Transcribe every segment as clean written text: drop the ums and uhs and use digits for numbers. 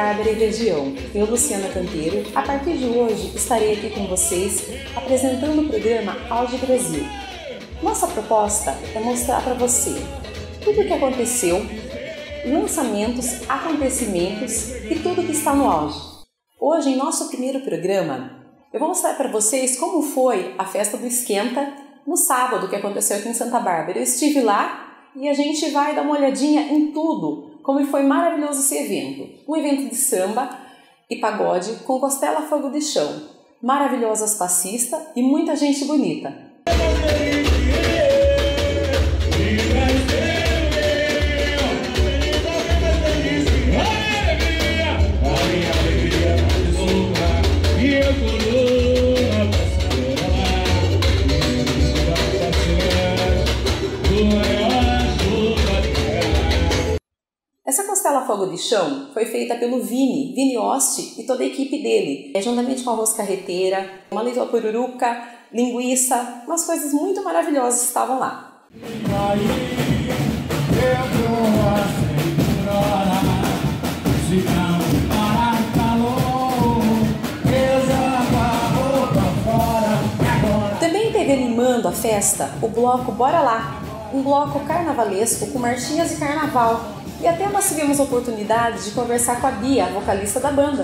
Bárbara e região. Eu, Luciana Canteiro, a partir de hoje estarei aqui com vocês apresentando o programa Auge Brasil. Nossa proposta é mostrar para você tudo o que aconteceu, lançamentos, acontecimentos e tudo que está no auge. Hoje, em nosso primeiro programa, eu vou mostrar para vocês como foi a festa do Esquenta no sábado que aconteceu aqui em Santa Bárbara. Eu estive lá e a gente vai dar uma olhadinha em tudo, como foi maravilhoso esse evento. Um evento de samba e pagode com costela fogo de chão, maravilhosas passistas e muita gente bonita. Essa costela fogo de chão foi feita pelo Vini Osti e toda a equipe dele, juntamente com arroz carreteira, uma leite pururuca, linguiça, umas coisas muito maravilhosas estavam lá. Também teve animando a festa o bloco Bora Lá, um bloco carnavalesco com marchinhas de carnaval. E até nós tivemos a oportunidade de conversar com a Bia, a vocalista da banda.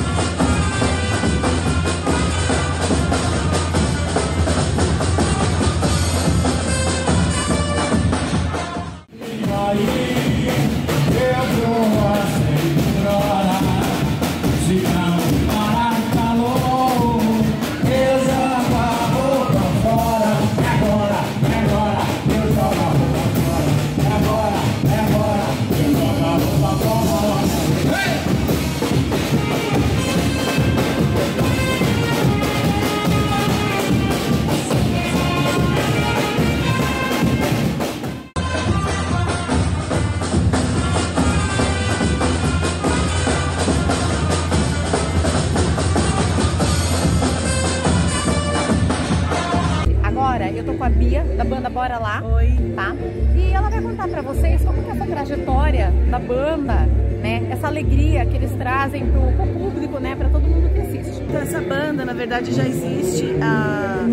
Eu tô com a Bia, da banda Bora Lá. Oi. Tá? E ela vai contar pra vocês como que é essa trajetória da banda, né? Essa alegria que eles trazem pro público, né? Pra todo mundo que assiste. Então, essa banda, na verdade, já existe há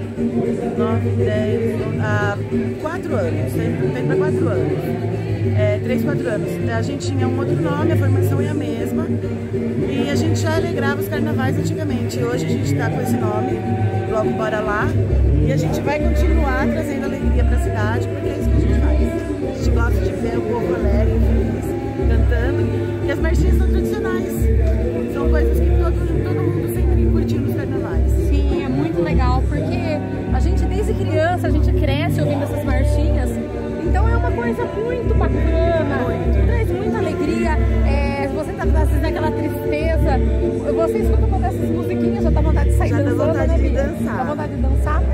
4 anos. Tem para 4 anos. 3, 4 anos. A gente tinha um outro nome, a formação é a mesma. E a gente já alegrava os carnavais antigamente. Hoje a gente tá com esse nome, Bloco Bora Lá. E a gente vai continuar trazendo alegria para a cidade, porque é isso que a gente faz. A gente gosta de ver o povo alegre, feliz, cantando. E as marchinhas são tradicionais. São coisas que todo mundo sempre curtiu nos carnavais. Sim, é muito legal, porque a gente desde criança, a gente cresce ouvindo essas marchinhas. Então é uma coisa muito bacana, traz muita alegria. Se você tá às vezes naquela tristeza, você escuta uma dessas musiquinhas, já dá vontade de sair já dançando, dá vontade, né, de Bia? dançar. Dá vontade de dançar?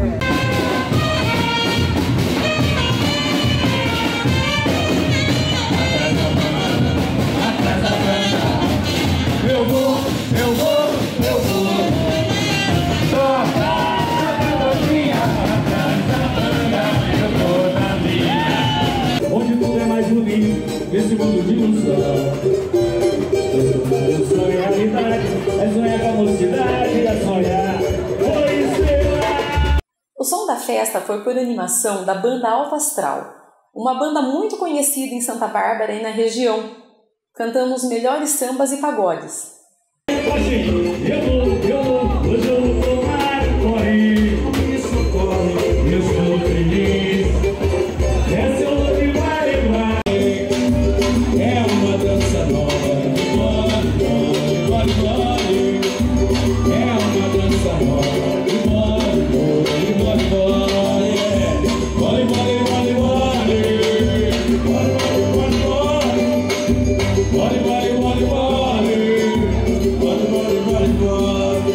Eu vou. Onde tudo é mais bonito, nesse mundo de ilusão. O sonho é realidade, é sonhar com a mocidade, é sonhar por estrela. O som da festa foi por animação da banda Alto Astral, uma banda muito conhecida em Santa Bárbara e na região, cantando os melhores sambas e pagodes. Eu vou, hoje eu vou tomar, corre, me socorre, eu estou feliz. Essa eu vou de vai. É uma dança nova, bole. É uma dança nova, bole. Bole.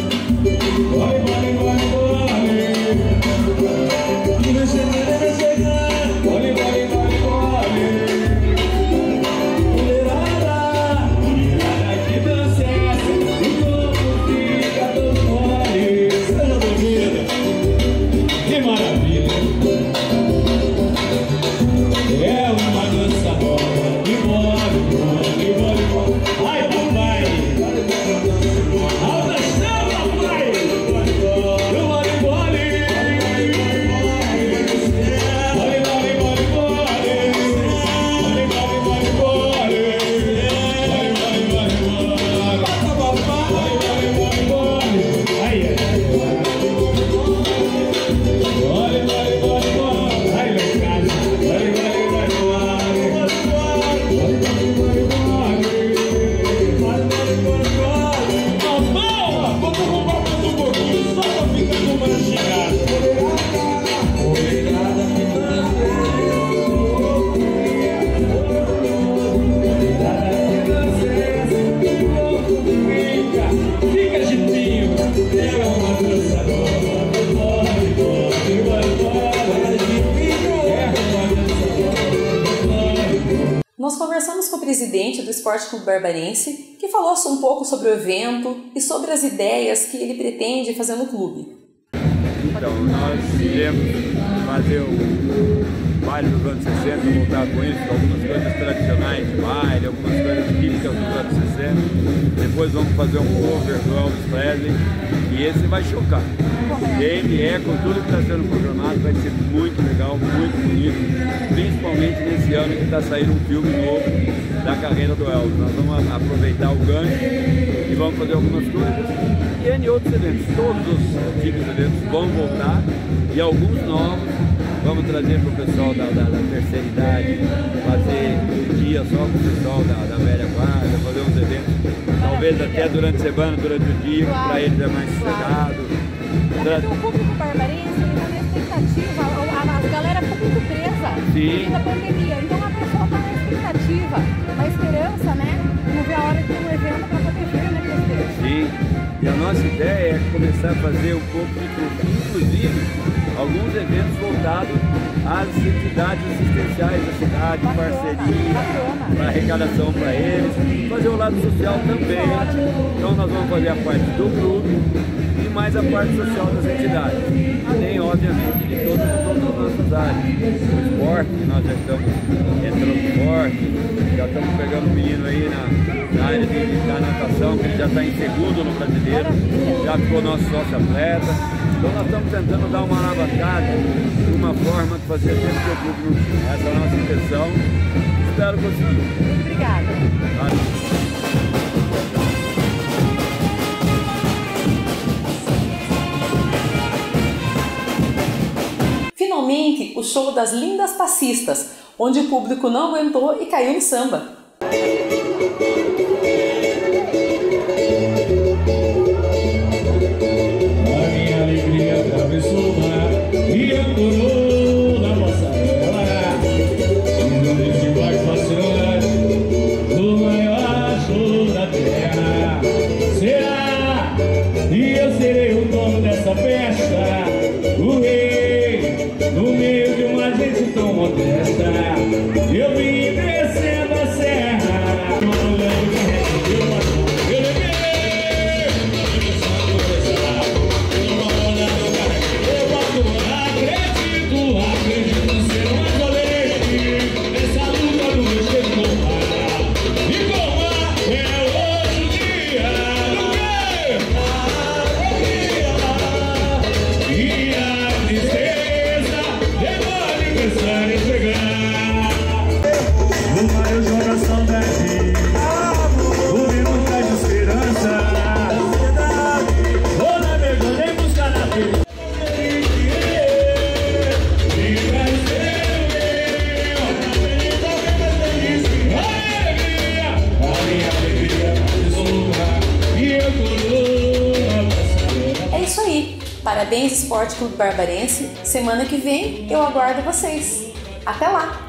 presidente do Esporte Clube Barbarense, que falou um pouco sobre o evento e sobre as ideias que ele pretende fazer no clube. Então, nós iremos fazer o baile dos anos 60, voltar com isso, algumas coisas tradicionais de baile, algumas coisas típicas dos anos 60. Depois vamos fazer um cover do Elvis Presley e esse vai chocar. Ele com tudo que está sendo programado, vai ser muito legal, muito bonito, principalmente nesse ano que está saindo um filme novo da carreira do Elvis. Nós vamos aproveitar o gancho e vamos fazer algumas coisas e em outros eventos. Todos os tipos de eventos vão voltar e alguns novos vamos trazer para o pessoal da terceira idade, fazer um dia só com o pessoal da velha guarda, fazer uns eventos, talvez até durante a semana, durante o dia, que para eles é mais sossegado. Porque o público barbarense está na expectativa, a galera ficou muito presa da pandemia, então a pessoa está na expectativa, na esperança, né? Não vê a hora de ter um evento para poder ver, né, presidente? Sim, e a nossa ideia é começar a fazer um pouco de tudo, inclusive alguns eventos voltados às entidades assistenciais da cidade, parceria, para arrecadação para eles, fazer o lado social também. Então nós vamos fazer a parte do clube e mais a parte social das entidades, além obviamente de todas as nossas áreas. O esporte, que nós já estamos entrando forte, já estamos pegando um menino aí na área da natação, que ele já está em segundo no brasileiro, já ficou nosso sócio atleta. Então nós estamos tentando dar uma alavancada de uma forma que fazia tempo que o clube não tinha. Essa é a nossa intenção. Espero conseguir. Obrigada. Finalmente, o show das lindas passistas, onde o público não aguentou e caiu no samba. Atravessou o mar e ancorou na passarela, indo desse barco passear no maior show da terra. Será? E eu serei o dono dessa festa, o rei, no meio de uma gente tão modesta. Eu vim descendo a serra, olhando quem recebeu uma Parabéns, Esporte Clube Barbarense. Semana que vem eu aguardo vocês. Até lá!